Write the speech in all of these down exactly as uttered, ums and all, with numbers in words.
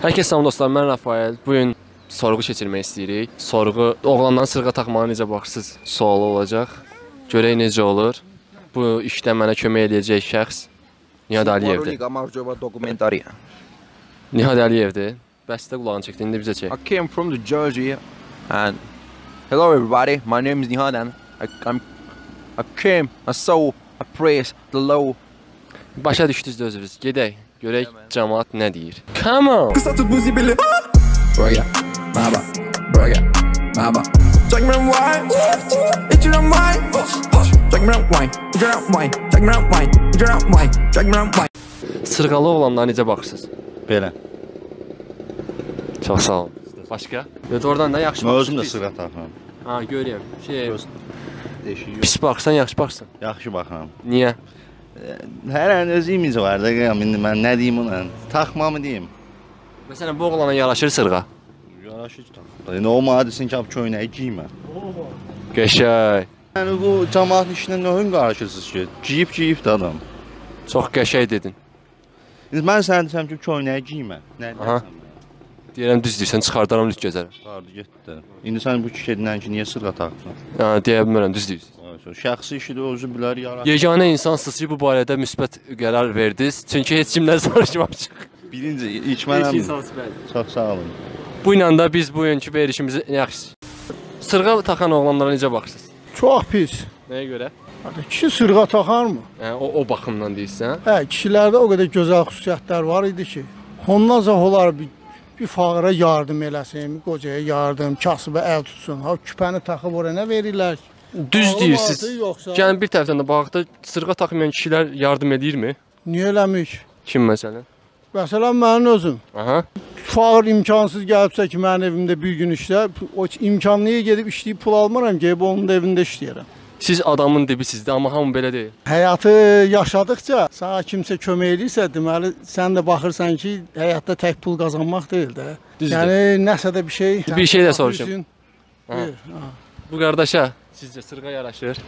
Herkes salam dostlar, mən Rafael. Bugün sorğu keçirmək istəyirik. Sorğu, oğlanların sırğa taxmağa necə baxırsınız sualı olacaq. Görək necə olur. Bu işdə mənə kömək edəcək şəxs Nihad Əliyevdir. Nihad Əliyevdir. Bəstə qulağını çəkdi, indi bizə çək. I came from the Georgia and hello everybody, my name is Nihad and I, I'm, I came, I saw, I praise the Lord. Başa düşdünüz özünüz. Gedək, görək cəmaat nə deyir. Come on! Qısa tut bu zibili. Buraya, maba, buraya, maba. Check me around wine, it's your own wine. Check me around wine, it's your own wine. Check me around wine, it's your own wine. Check me around wine. Sırğalı oğlanlara necə baxırsınız? Belə. Çox sağ olun. Başqa? Və oradan da yaxşı baxırsınız. Özüm də sırğa taxıram. Ha, görürəm. Şey, Deşiyor. pis baxsan, yaxşı baxsan. Yaxşı baxıram. Niyə? Hər an öz imici var da, indi mən nə deyim ona? Taxmamı deyim? Məsələn, bu oğlana yaraşır sırğa. Yaraşır taxma. Yəni o madəsin ki, köynəyi giymə. Qəşəng. Yəni bu cəmaat işinə nə üçün qarışırsınız ki? Giyib-giyib də adam. Çox qəşəng dedin. İndi mən sənə desəm ki, köynəyi giymə. Nə deyirsən? Deyirəm düz deyirsən, çıxardaram lüt gözərəm. Çıxardı getdi. İndi sən bu kişidən ki, niyə sırğa taxırsan? Ha, deyə bilmirəm, düz deyirsən. Şəxsi işidir, özü bilər, yaraşır. Yeganə insansınız ki, bu barədə müsbət qərar verdiniz. Çünki heç kimdən soruşmamışıq. Birinci, ilk mənəm. Çox sağ olun. Bu ilə də biz bugünkü verişimizi yaxşı. Sırğa taxan oğlanlara necə baxırsınız? Çox pis. Nəyə görə? Kişi sırğa taxarmı? Hə, o, o baxımdan deyirsən? Hə, kişilərdə o qədər gözəl xüsusiyyətlər var idi ki, ondan sonra onlar bir, bir fağıra yardım eləsin, qocaya yardım, kasıbə əl tutsun. Ha, küpəni taxıb oraya nə verirlər ki? Düz deyirsiniz. Yəni bir tərəfdən də baxda sırğa taxmayan kişilər yardım edirmi? Niyə eləmir? Kim məsələn? Məsələn, mənim özüm. Aha. Fağır imkansız gəlibsə ki, mənim evimdə bir gün işlə, o imkanlıya gedib işləyib pul almaram ki, onun da evində işləyərəm. Siz adamın dibisizdir, amma hamı belə deyil. Həyatı yaşadıqca sənə kimsə kömək edirsə, deməli, sən də baxırsan ki, həyatda tək pul qazanmaq deyil də. Düzdür. Yəni, nəsə də bir şey... Bir şey də soruşum. Buyur. Bu qardaşa sizcə sırğa yaraşır?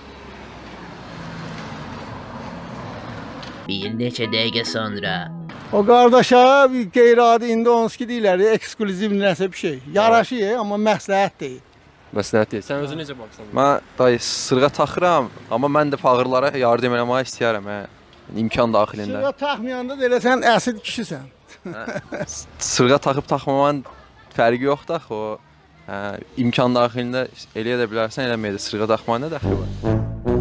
Bir neçə dəqiqə sonra. O qardaşa bir qeyri-adi indi onski deyirlər, ekskluziv nəsə bir şey. Yaraşır, amma məsləhət deyil. Məsləhət deyil. Sən özün necə baxsan? Mən dayı sırğa taxıram, amma mən də fağırlara yardım eləmək istəyərəm, hə. İmkan daxilində. Sırğa taxmayanda da elə sən əsil kişisən. Sırğa taxıb taxmamanın fərqi yoxdur axı o. Hə, imkan daxilində eləyə də bilərsən, eləməyə də sırğa taxmanın nə dəxli var?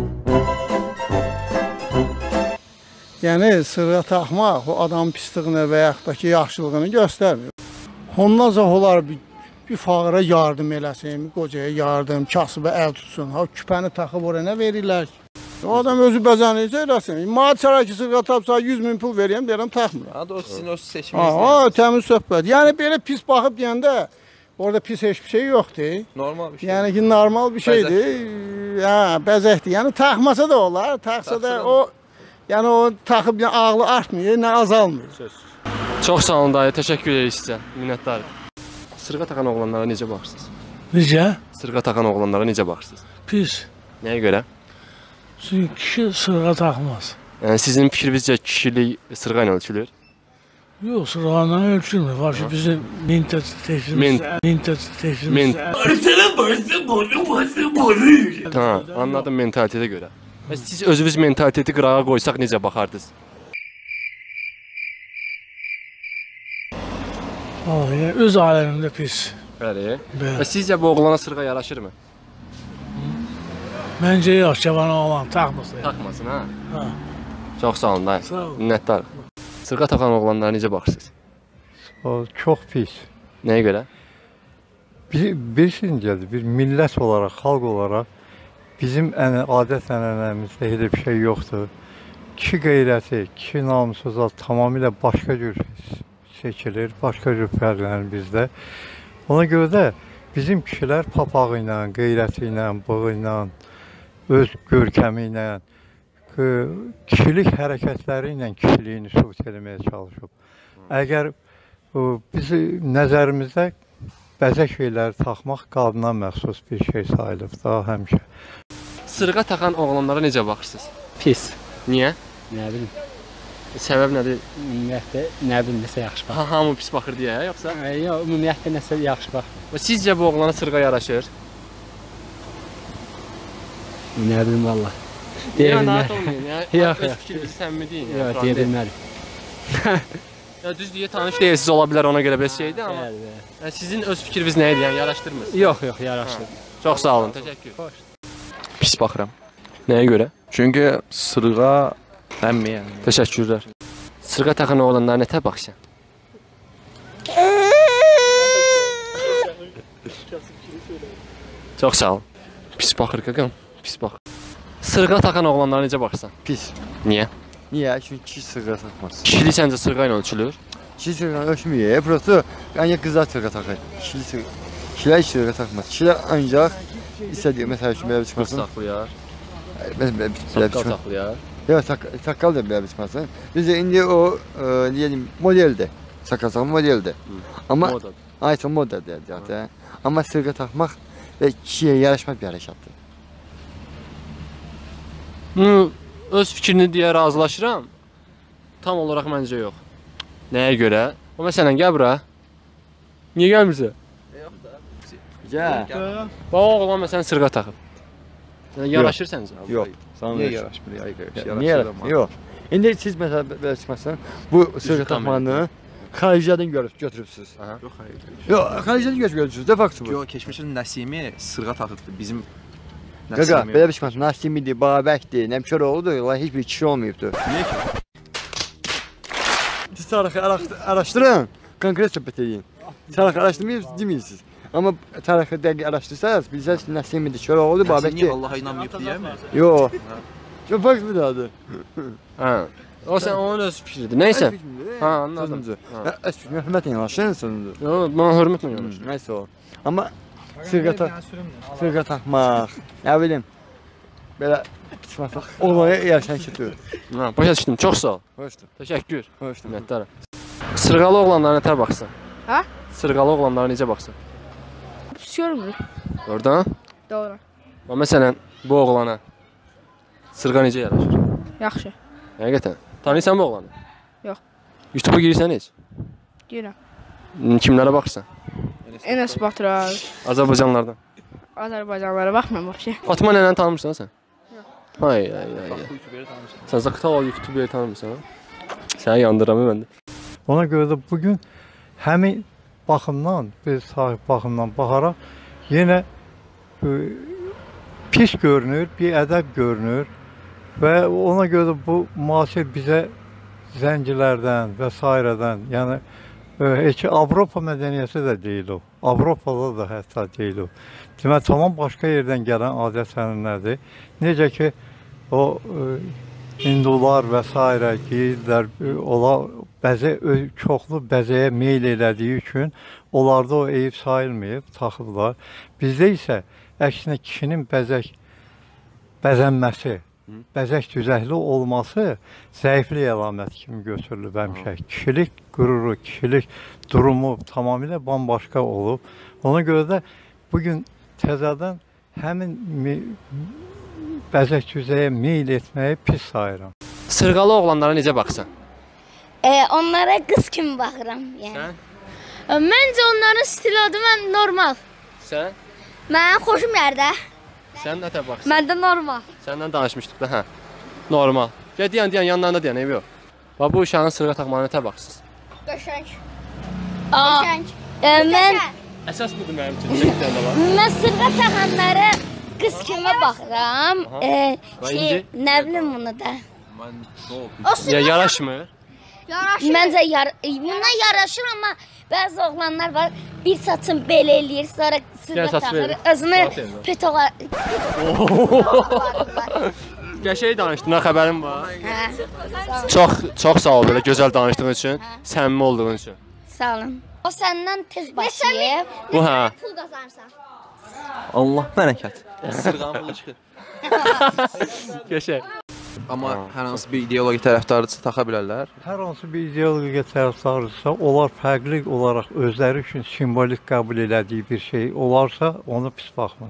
Yəni, sırğa taxmaq o adam pisliyini və yaxud da ki, yaxşılığını göstərmir. Ondan sonra onlar bir, bir fağıra yardım eləsin, qocaya yardım, kasıbə əl tutsun. Ha, küpəni taxıb oraya nə verirlər ki? O adam özü bəzənirsə eləsin. Maddi saray ki, sırğa tapsa yüz min pul verəyəm, deyirəm, taxmıram. Ha, o sizin öz seçiminizdir. Ha, təmiz söhbət. Yəni, belə pis baxıb deyəndə, orada pis heç bir şey yoxdur. Normal bir şey. Yəni ki, normal bir şeydir. Hə, bəzəkdir. Yəni, taxmasa da olar, taxsa da o, yəni o taxıb ağlı artmıyor, nə azalmıyor. Çox sağ olun dayı, təşəkkür edirik sizə, minnətdarım. Sırğa taxan oğlanlara necə baxırsınız? Necə? Sırğa taxan oğlanlara necə baxırsınız? Pis. Nəyə görə? Çünki kişi sırğa taxmaz. Yəni, sizin fikrinizcə kişilik sırğa ilə ölçülür? Yox, sırğanla ölçülmür. Var ki, bizim mentalitetimiz... Mentalitetimiz... Tamam, anladım mentalitetə görə. Siz özünüz mentaliteti qırağa qoysaq necə baxardınız? Yəni, öz aləmində pis. Bəli. Və sizcə bu oğlana sırğa yaraşırmı? Məncə yox, cavan oğlan taxmasın. Taxmasın, ha? Ha. Çox sağ olun dayı. Sağ olun. Minnətdarım. Sırğa taxan oğlanlara necə baxırsınız? O çox pis. Nəyə görə? Bir, bir şeydir, bir millət olaraq, xalq olaraq bizim ən, adət ənənəmizdə heç bir şey yoxdur. Kişi qeyrəti, kişi namussuzluq tamamilə başqa cür seçilir, başqa cür fərqlənir bizdə. Ona görə də bizim kişilər papağı ilə, qeyrəti ilə, bığı ilə, öz görkəmi ilə, kişilik hərəkətləri ilə kişiliyini sübut etməyə çalışıb. Əgər bizi nəzərimizdə bəzək şeyləri taxmaq qadına məxsus bir şey sayılıb da həmişə. Sırğa taxan oğlanlara necə baxırsınız? Pis. Niyə? Nə bilim. Səbəb nədir? Ümumiyyətlə nə bilim nəsə yaxşı bax. Ha, hamı pis baxır deyə, yoxsa? Yox, ümumiyyətlə nəsə yaxşı bax. Sizcə bu oğlana sırğa yaraşır? Nə bilim valla. Deyə bilmərəm. Yox, öz fikrinizi səmimi deyin. Yox, deyə bilmərəm. Ya düz deyə tanış deyilsiz, ola bilər ona görə belə şeydir, amma Bəli, bəli. yəni sizin öz fikriniz nə idi? Yəni yaraşdırmır? Yox, yox, yaraşır. Çox sağ olun, təşəkkür. Pis baxıram. Nəyə görə? Çünki sırğa əmmiyəm. Təşəkkürlər. Sırğa taxan oğlanlara nətə baxsan? Çox sağ ol. Pis baxır qaqam, pis baxır. Sırğa taxan oğlanlara necə baxsan? Pis. Niyə? Niyə? Çünki kişi sırğa taxmaz. Kişilik səncə sırğa ilə ölçülür? Kişi sırğa ölçmüyor. Prosto ancaq qızlar sırğa taxır. Kişi sırğa. Kişilər sırğa taxmaz. Kişilər ancaq istədiyi məsəl üçün belə çıxmasın. Saxlayar. Belə Saqqal saxlayar. Yox, saqqal da belə çıxmasın. Bizə indi o deyəlim modeldir. Saqqal saxlamaq modeldir. Amma aysa moda deyək də. Amma sırğa taxmaq və kişiyə yaraşmaq bir hərəkətdir. Hı, öz fikrini deyə razılaşıram. Tam olaraq məncə yox. Nəyə görə? O məsələn gəl bura. Niyə gəlmirsən? Yox da. Gəl. Bax o oğlan məsələn sırğa taxıb. Yəni yaraşır səncə? Yox. Niyə yaraşmır? Niyə yaraşmır? Yox. İndi siz məsələn belə çıxmasın, bu sırğa taxmanı xaricdən görüb götürübsüz. Yox, xeyr. Yox, xaricdən götürübsüz də faksı bu. Yox, keçmişin Nəsimi sırğa taxıbdı. Bizim Qaqa, belə bir çıxmasın, Nasimidir, Babəkdir, Nəmkəroğludur, Allah heç bir kişi olmayıbdır. Niyə ki? Siz tarixi araşdırın, konkret söhbət edin. Tarixi araşdırmayırsınız, demirsiniz. Amma tarixi dəqiq araşdırsanız, bilsəniz ki, Nəsimidir, Köroğludur, Babəkdir. Nəsimi Allaha inanmayıb deyəmi? Yox. Çox fakt bir adı. Hə. O sən onun öz fikridir. Nəysə. Ha, anladım. Öz fikrini hörmətlə yanaşın sözündür. Yox, mən hörmətlə yanaşıram. Nəysə o. Amma sırğa sırğa taxmaq, nə bilim, belə çıxmasaq, olmaya yarışan kişidir. Ha, başa düşdüm. Çox sağ ol. Hoşdur. Təşəkkür. Hoşdur. Minnətdaram. Sırğalı oğlanlara nətər baxsan? Ha? Sırğalı oğlanlara necə baxsan? Pis görmür. Oradan? Doğru. Bax məsələn, bu oğlana sırğa necə yaraşır? Yaxşı. Həqiqətən. Tanıyırsan bu oğlanı? Yox. YouTube-a girirsən heç? Girirəm. Kimlərə baxırsan? Enes Batural. Azərbaycanlardan. Azərbaycanlara baxmıram vəbşə. Fatma nənəni tanımırsan sən? Yox. Hay hay hay. Sən Zaqatala YouTube-a tanımırsan? Səni yandıram mən də. Ona görə də bugün həmin baxımdan, biz sahib baxımdan baxaraq yenə e, pis görünür, bir ədəb görünür və ona görə də bu müasir bizə zəncilərdən və sairədən, yəni e, heç Avropa mədəniyyəti də deyil o. Avropada da hətta deyil o. Demək, tamam başqa yerdən gələn adət-ənənələrdir. Necə ki, o e, hindular və s. geyirlər, onlar bəzə, çoxlu bəzəyə meyl elədiyi üçün onlarda o eyib sayılmayıb, taxıblar. Bizdə isə əksinə kişinin bəzək, bəzənməsi, bəzək düzəkli olması zəiflik əlaməti kimi götürülüb həmişə. Kişilik qüruru, kişilik durumu tamamilə bambaşqa olub. Ona görə də bugün təzədən həmin bəzək düzəyə meyl etməyi pis sayıram. Sırğalı oğlanlara necə baxsan? E, onlara qız kimi baxıram. Yəni. Sən? Məncə onların stili adı mən normal. Sən? Mən xoşum yerdə. Sən nətə baxsan? Məndə normal. Səndən danışmışdıq da, hə. Normal. Gəl deyən, deyən, yanlarında deyən, eybi yox. Bax, bu uşağın sırğa taxmağına nətə baxsınız? Qəşəng. Qəşəng. E, mən... Əsas budur mənim üçün, çək deyəndə var. Mən sırğa taxanlara qız kimi baxıram. E, şey, nə bilim bunu da. Ya, yaraşmır? Yaraşır. Məncə yar buna yaraşır, amma bəzi oğlanlar var, bir saçın belə eləyir, sonra sırğa taxır, özünü petoğa... Qəşəng danışdın, ha, xəbərim var. Hə. Çox, çox sağ ol belə gözəl danışdığın üçün, səmimi olduğun üçün. Sağ olun. O səndən tez başlayıb. Bu, hə. Pul qazanırsan. Allah bərəkət. Sırğanın pulu çıxır. Qəşəng. Amma hər hansı bir ideoloji tərəfdarıdırsa taxa bilərlər. Hər hansı bir ideoloji tərəfdarıdırsa, onlar fərqli olaraq özləri üçün simvolik qəbul elədiyi bir şey olarsa, onu pis baxmıram.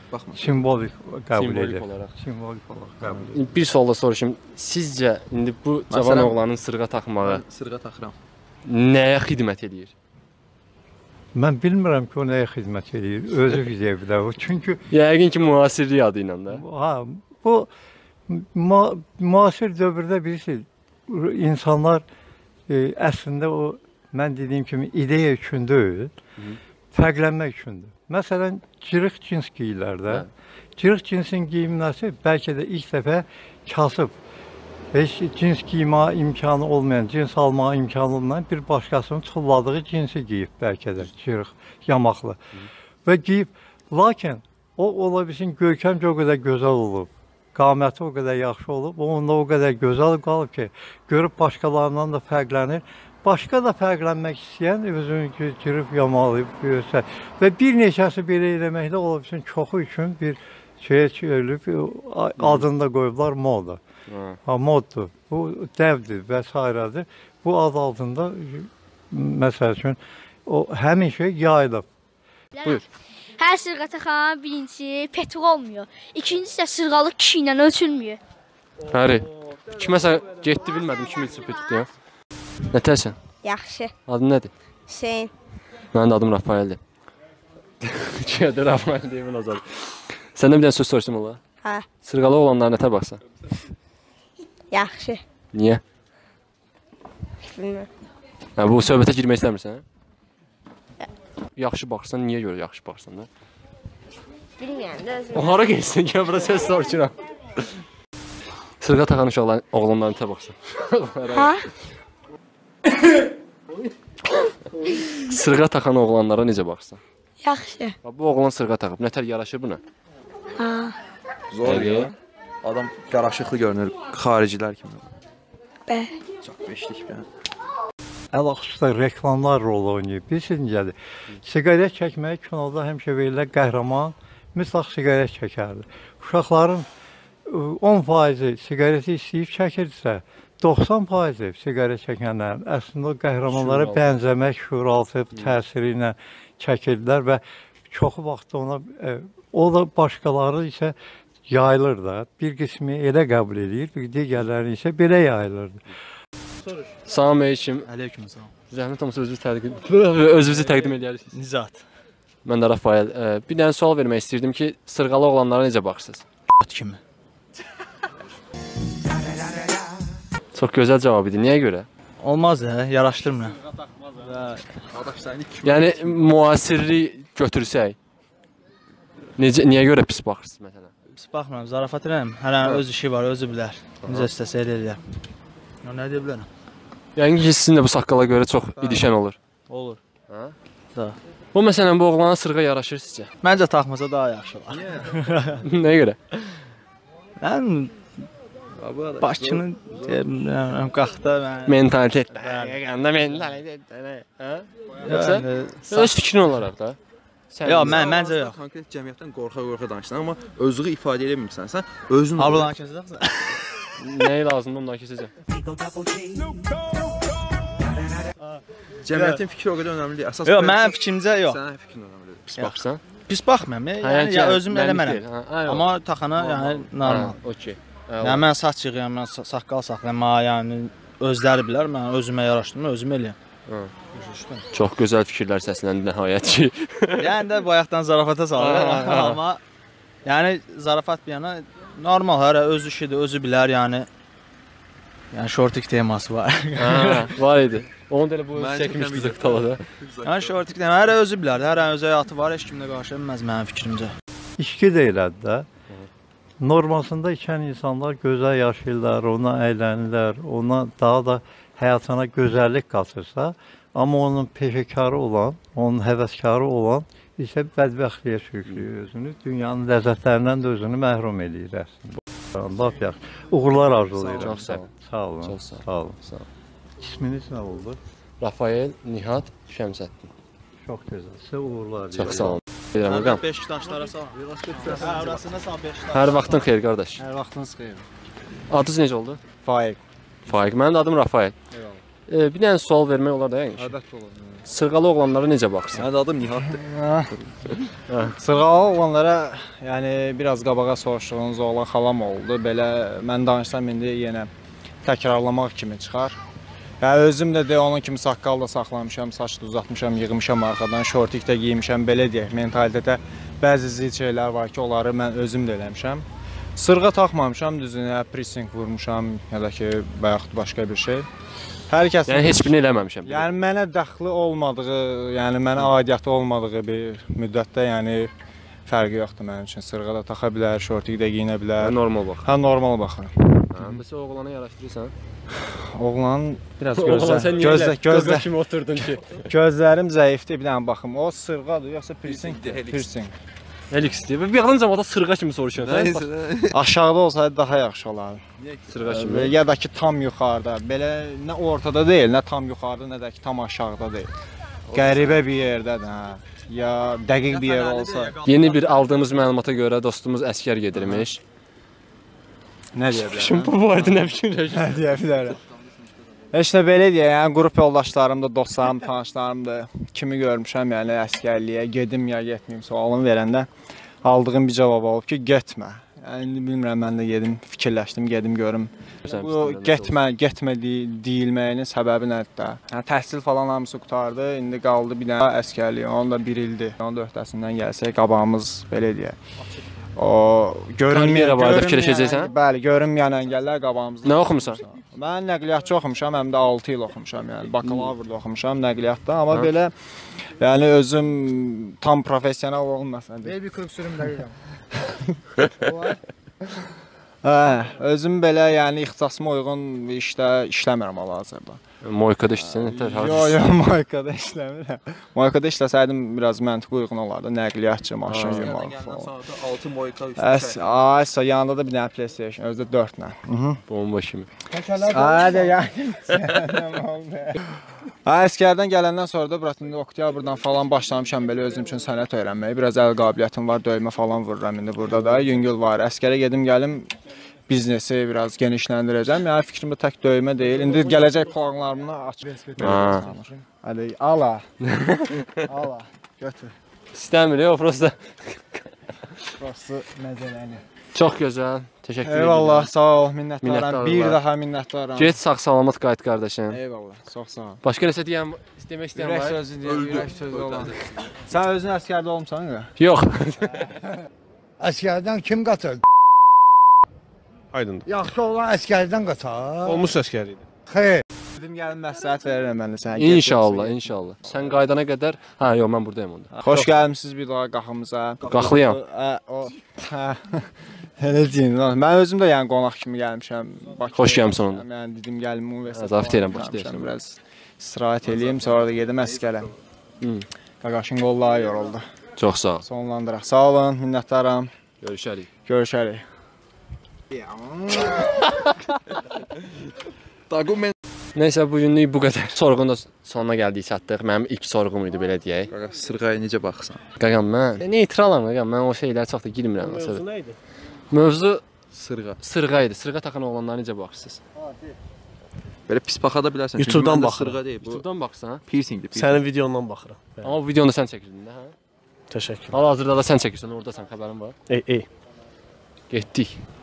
baxma. Simvolik qəbul Simvolik edir. olaraq. Simvolik olaraq qəbul edir. Bir sualla soruşum. Sizcə indi bu cavan Məsələn, oğlanın sırğa taxmağı Mən sırğa taxıram. nəyə xidmət edir? Mən bilmirəm ki, o nəyə xidmət edir. Özü deyə bilər o. Çünki Yəqin ki, müasirlik adı ilə də. ha, bu ma müasir dövrdə bilirsiniz, insanlar e, əslində o mən dediyim kimi ideya üçün deyil, fərqlənmək üçündür. Məsələn, cırıq cins geyirlər də. Cırıq cinsin geyinməsi bəlkə də ilk dəfə kasıb, heç cins giyimə imkanı olmayan, cins almağa imkanı olmayan bir başqasının çulladığı cinsi geyib bəlkə də, cırıq, yamaqlı. Və geyib, lakin o ola bilsin görkəmcə o qədər gözəl olub, qaməti o qədər yaxşı olub, onda o qədər gözəl qalıb ki, görüb başqalarından da fərqlənir. Başqa da fərqlənmək istəyən özünü girib yamalayıb görsə və bir neçəsi belə eləməkdə ola bilsin çoxu üçün bir şeyə çevrilib, adını da qoyublar moda. Ha, moddur, bu dəvdir və s. Bu ad altında məsəl üçün o həmin şey yayılıb. Buyur. Hər sırğa taxan birincisi petrol olmuyor. İkincisi də sırğalı kişi ilə ölçülmüyor. Həri. Kiməsə getdi bilmədim kim üçün petitdi ya. Nətərsən? Yaxşı. Adın nədir? Hüseyn. Mənim də adım Rafaeldir. Şeydə Rafael deyimin azadı. Səndən bir dənə söz soruşdum ola. Hə. Sırğalı olanlara nətər baxsan? Yaxşı. Niyə? Bilmirəm. Hə, bu söhbətə girmək istəmirsən? Yaxşı baxırsan, niyə görə yaxşı baxırsan da? Bilmirəm də özüm. O hara geçsin ki, bura söz soruşuram. Sırğa taxan uşaqlar, oğlanlara nətər baxsan? Ha? Sırğa taxan oğlanlara necə baxsan? Yaxşı. Bu oğlan sırğa taxıb, nətər yaraşır buna? Ha. Zor ya. Adam qaraşıqlı görünür, xaricilər kimi. Bə. Çox beşlik bir. Əlaqüstə reklamlar rol oynayır. Bilirsiniz necədir? Siqaret çəkməyi kinoda həmişə verirlər, qəhrəman mütləq siqaret çəkərdi. Uşaqların on faizi siqareti istəyib çəkirsə, doxsan faizi siqaret çəkənlərin əslində o qəhrəmanlara bənzəmək şüuraltı təsiri ilə çəkirdilər və çoxu vaxt ona, o da başqaları isə yayılır da. Bir qismi elə qəbul edir, bir digərləri isə belə yayılırdı. Salam aleyküm. Aleyküm salam. Zəhmət olmasa özünüzü təqdim, özünüzü təqdim edərsiniz. Nizat. Mən də Rafael. Bir dənə sual vermək istirdim ki, sırğalı oğlanlara necə baxırsınız? Kimi. Çox gözəl cavab idi. Niyə görə? Olmaz ya, yaraşdırmır. Yəni müasirlik götürsək, necə, niyə görə pis baxırsınız məsələn? Pis baxmıram, zarafat edirəm. Hər an öz işi var, özü bilər. Necə istəsə elə eləyər. Nə deyə bilərəm? Yəni ki, sizin də bu saqqala görə çox idişən olur. Olur. Hə? Da. Bu məsələn bu oğlana sırğa yaraşır sizcə? Məncə taxmasa daha yaxşı olar. Nəyə görə? Mən Bakının qalxda mən mentalitet. Məndə mentalitet. Hə? Yoxsa öz fikrin olaraq da. Yox, mən məncə yox. Konkret cəmiyyətdən qorxa-qorxa danışsan, amma özünü ifadə edə bilmirsən. Sən özün Ablan kəsəcəksən. Nəyi lazımdır ondan keçəcəm? Cəmiyyətin fikri o qədər önəmli deyil. Əsas yox, mənim fikrimcə yox. Sənin fikrin önəmlidir. Pis baxsan? Pis baxmıram. Yəni ya özüm eləmərəm. Amma taxana yəni normal. Okey. Yəni mən saç yığıram, mən saqqal saxlayıram, yəni özləri bilər, mən özümə yaraşdırmıram, özüm eləyəm. Çox gözəl fikirlər səsləndi nəhayət ki. Yəni də bayaqdan zarafata salır, amma yəni zarafat bir yana normal, hər öz işidir, özü bilər, yəni yəni şortik teması var. Hə, var idi. Onu da elə bu çəkmişdi talada. Yəni şortik teması hər özü bilər, hər öz həyatı var, heç kimlə qarşı bilməz mənim fikrimcə. İçki də elədi də. Normasında içən insanlar gözəl yaşayırlar, ona əylənirlər, ona daha da həyatına gözəllik qatırsa, amma onun peşəkarı olan, onun həvəskarı olan isə bədbəxtliyə sürükləyir özünü, dünyanın ləzzətlərindən də özünü məhrum edir əslində. Laf yaxşı. Uğurlar arzulayıram. Çox sağ olun. Sağ olun. Çox sağ olun. Sağ olun. Sağ olun. İsminiz nə oldu? Rafael Nihat Şəmsəddin. Çox gözəl. Sizə uğurlar. Çox sağ olun. Deyirəm, Beşiktaşlara sağ ol. Hə, orasına sağ Beşiktaş. Hər vaxtın xeyir qardaş. Hər vaxtınız xeyir. Adınız necə oldu? Faiq. Faiq. Mənim də adım Rafael. E, bir dənə sual vermək olar da yəni. Ədət olur. Sırğalı oğlanlara necə baxırsan? Mənim adım Nihatdır. Sırğalı oğlanlara, yəni biraz qabağa soruşduğunuz oğlan xalam oldu. Belə mən danışsam indi yenə təkrarlamaq kimi çıxar. Yəni özüm də de onun kimi saqqal da saxlamışam, saç da uzatmışam, yığmışam arxadan, şortik də giymişəm, belə deyək. Mentalitetə bəzi zid şeylər var ki, onları mən özüm də eləmişəm. Sırğa taxmamışam, düzünə piercing vurmuşam ya da ki, bayaq başqa bir şey. Hər kəs yəni heç birini eləməmişəm. Yəni mənə dəxli olmadığı, yəni mənə aidiyyatı olmadığı bir müddətdə, yəni fərqi yoxdur mənim üçün. Sırğa da taxa bilər, şortik də geyinə bilər. Normal baxır. Hə, normal baxıram. Hə, məsələn oğlana yaraşdırırsan? Oğlan biraz Oğlan gözlə, sən niyə gözlə, gözlə kimi oturdun ki? Gözlərim zəifdir, bir dənə baxım. O sırğadır, yoxsa piercing? Piercing. Helix deyir. Bir yaxın zamanda sırğa kimi soruşuyorsan. Aşağıda olsaydı daha yaxşı olardı. Sırğa kimi. Ya da ki tam yuxarıda. Belə nə ortada deyil, nə tam yuxarıda, nə də ki tam aşağıda deyil. Qəribə bir yerdədir, hə. Ya dəqiq bir yer olsa. Yeni bir aldığımız məlumata görə dostumuz əskər gedirmiş. Nə deyə bilərəm? Şimdi bu barədə nə fikirləşirsən? Nə deyə bilərəm? Heç nə belə deyə, yəni qrup yoldaşlarımdır, dostlarım, tanışlarımdır. Kimi görmüşəm, yəni əskərliyə gedim ya getməyim sualını verəndə aldığım bir cavab olub ki, getmə. Yəni indi bilmirəm, mən də gedim, fikirləşdim, gedim görüm. Bu getmə, getmə deyilməyinin səbəbi nədir də? Yəni təhsil falan hamısı qurtardı, indi qaldı bir dənə əskərlik, onun da bir ildir. Onun da öhdəsindən gəlsək, qabağımız belə deyək. O görünməyən barədə fikirləşəcəksən? Bəli, görünməyən əngəllər qabağımızda. Nə oxumusan? Mən nəqliyyatçı oxumuşam, həm də altı il oxumuşam, yəni bakalavrda oxumuşam nəqliyyatda, amma belə yəni özüm tam professional olmasam. Belə bir kırıq sürüm dəqiqəm. Hə, özüm belə yəni ixtisasıma uyğun bir işdə işləmirəm hal-hazırda. Moykada işləsən nətər? Yox, yox, Moykada işləmirəm. Moykada işləsəydim biraz məntiqə uyğun olardı, nəqliyyatçı, maşın yumaq falan. altı Moyka üstü. Əs, yanında da bir dənə PlayStation, özdə dörd ilə. Bomba kimi. Hə, də yəni. Hə, əskərdən gələndən sonra da bura indi oktyabrdan falan başlamışam belə özüm üçün sənət öyrənməyə. Biraz əl qabiliyyətim var, döymə falan vururam indi burada da. Yüngül var. Əskərə gedim gəlim biznesi biraz genişləndirəcəm. Yəni fikrimdə tək döymə deyil. İndi gələcək planlarımı açıb. Hadi ala. Ala. Götür. İstəmir, yox, prosta. Prosta məzələni. Çox gözəl. Təşəkkür edirəm. Eyvallah, sağ ol, minnətdaram. Bir daha minnətdaram. Get sağ salamat qayıt qardaşım. Eyvallah, çox sağ ol. Başqa nəsə deyəm, demək istəyən var? Ürək sözü deyəm, ürək sözü olan. Sən özün əskərdə olmusan ya? Yox. Əskərdən kim qaçır? Aydındır. Yaxşı olan əskərdən qaçar. Olmuş əskər idi. Xeyr. Dedim gəlin məsləhət verirəm mən də sənə. İnşallah, inşallah. Sən qaydana qədər, hə, yox, mən buradayım onda. Xoş gəlmisiniz bir daha qaxımıza. Qaxlıyam. Hə. Elə deyim. Mən özüm də yəni qonaq kimi gəlmişəm. Xoş gəlmisən onda. Yəni dedim gəlim universitetə. Zafət edirəm, başlayırsan. Biraz istirahət eləyim, sonra da gedim əskərə. Qaqaşın qolları yoruldu. Çox sağ ol. Sonlandıraq. Sağ olun, minnətdaram. Görüşərik. Görüşərik. Nəysə, bugünlük bu qədər. Sorğunun da sonuna gəldik, çatdıq. Mənim ilk sorğum idi, belə deyək. Qaqa, sırğaya necə baxırsan? Qaqam, mən neytralam, qaqam. Mən o şeylər çox da girmirəm. Mövzu nə idi? Mövzu sırğa. Sırğa idi. Sırğa taxan oğlanlara necə baxırsınız? Belə pis baxa da bilərsən. YouTube'dan baxıram. Sırğa deyil, bu. YouTube'dan baxsan? Piercingdir. Sənin videondan baxıram. Amma bu videonu sən çəkirdin də, hə? Təşəkkür. Hal-hazırda da sən çəkirsən, oradasan, xəbərin var. Ey, ey. Getdik.